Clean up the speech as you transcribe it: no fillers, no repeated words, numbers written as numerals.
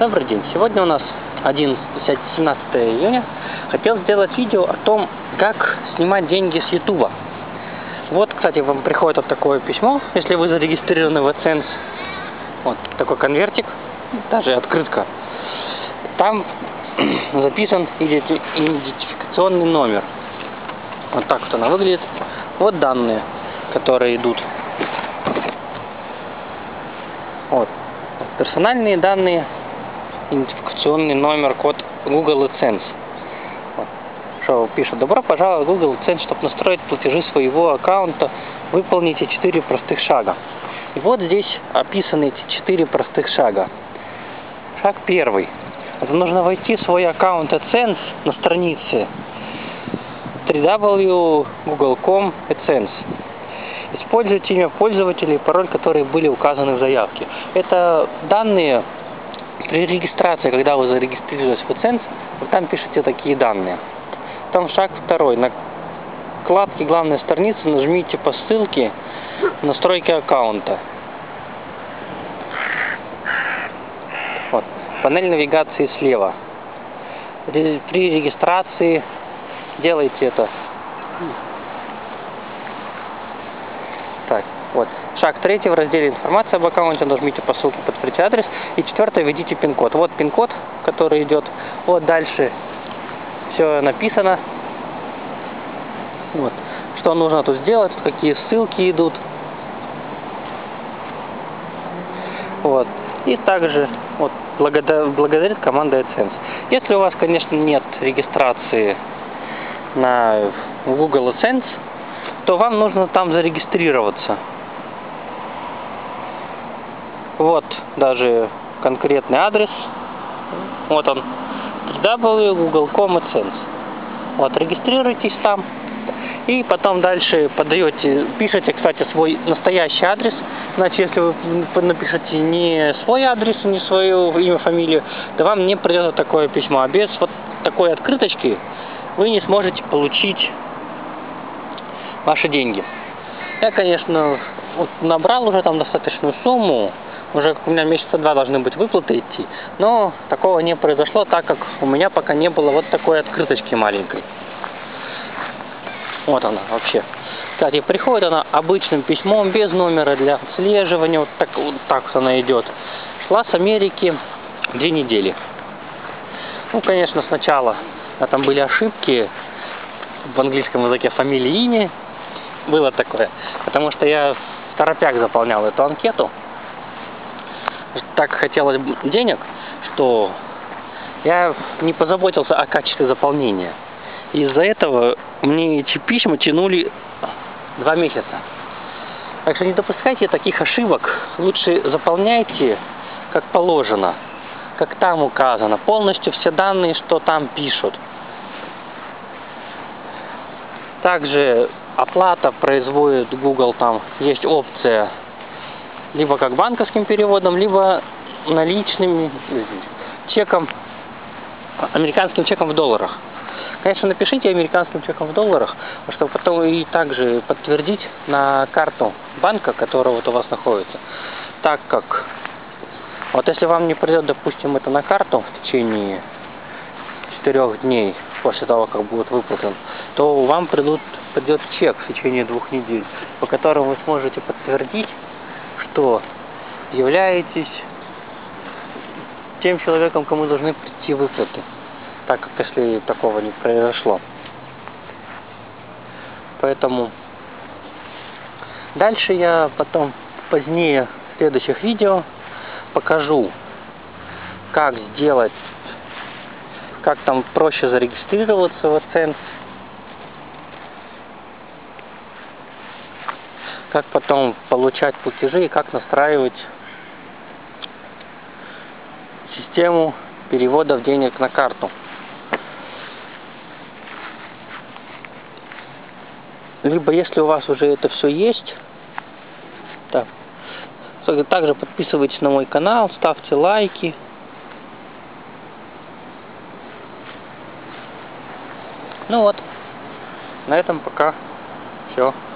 Добрый день! Сегодня у нас 17 июня. Хотел сделать видео о том, как снимать деньги с YouTube. Вот, кстати, вам приходит вот такое письмо, если вы зарегистрированы в AdSense. Вот такой конвертик, даже открытка. Там записан идентификационный номер. Вот так вот она выглядит. Вот данные, которые идут. Вот. Персональные данные, идентификационный номер, код Google AdSense. Вот. Что пишет: добро пожаловать в Google AdSense, чтобы настроить платежи своего аккаунта, выполните 4 простых шага. И вот здесь описаны эти 4 простых шага. Шаг первый. Это нужно войти в свой аккаунт AdSense на странице www.google.com AdSense. Используйте имя пользователя и пароль, которые были указаны в заявке. Это данные при регистрации, когда вы зарегистрировались в AdSense, вы там пишете такие данные. Потом шаг второй. На вкладке главной страницы нажмите по ссылке настройки аккаунта. Вот. Панель навигации слева. При регистрации делайте это. Так, вот. Шаг третий. В разделе «Информация об аккаунте» нажмите по ссылке, подтвердите адрес. И четвертое. Введите пин-код. Вот пин-код, который идет. Вот дальше все написано. Вот. Что нужно тут сделать, какие ссылки идут. Вот. И также вот, благодарит команда AdSense. Если у вас, конечно, нет регистрации на Google AdSense, то вам нужно там зарегистрироваться. Вот даже конкретный адрес. Вот он. www.google.com AdSense. Вот, регистрируйтесь там. И потом дальше пишите, кстати, свой настоящий адрес. Значит, если вы напишете не свой адрес, не свое имя, фамилию, то вам не придет такое письмо. А без вот такой открыточки вы не сможете получить ваши деньги. Я, конечно, вот набрал уже там достаточную сумму. Уже у меня месяца 2 должны быть выплаты идти. Но такого не произошло, так как у меня пока не было вот такой открыточки маленькой. Вот она вообще. Кстати, приходит она обычным письмом, без номера для отслеживания. Вот так вот она идет. Шла с Америки 2 недели. Ну, конечно, сначала там были ошибки в английском языке фамилии и имя. Было такое. Потому что я в торопях заполнял эту анкету. Так хотелось денег, что я не позаботился о качестве заполнения. Из-за этого мне эти письма тянули 2 месяца. Так что не допускайте таких ошибок. Лучше заполняйте как положено, как там указано. Полностью все данные, что там пишут. Также оплата производит Google, там есть опция либо как банковским переводом, либо наличным чеком, американским чеком в долларах. Конечно, напишите американским чеком в долларах, чтобы потом и также подтвердить на карту банка, которая вот у вас находится. Так как, вот если вам не придет, допустим, это на карту в течение 4 дней после того, как будет выплатен, то вам придет чек в течение 2 недель, по которому вы сможете подтвердить, что являетесь тем человеком, кому должны прийти выплаты. Так как если такого не произошло. Поэтому дальше я потом позднее в следующих видео покажу, как сделать, как там проще зарегистрироваться в AdSense, как потом получать платежи и как настраивать систему переводов денег на карту. Либо если у вас уже это все есть, так, также подписывайтесь на мой канал, ставьте лайки. Ну вот, на этом пока все.